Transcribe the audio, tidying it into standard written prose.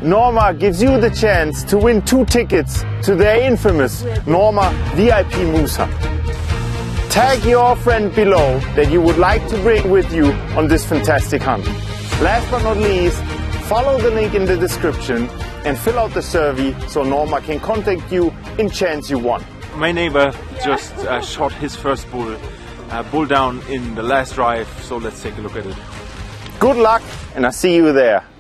NORMA gives you the chance to win 2 tickets to their infamous NORMA VIP Moose hunt. Tag your friend below that you would like to bring with you on this fantastic hunt. Last but not least, follow the link in the description and fill out the survey so NORMA can contact you in chance you won. My neighbor just shot his first bull down in the last drive, so let's take a look at it. Good luck, and I'll see you there.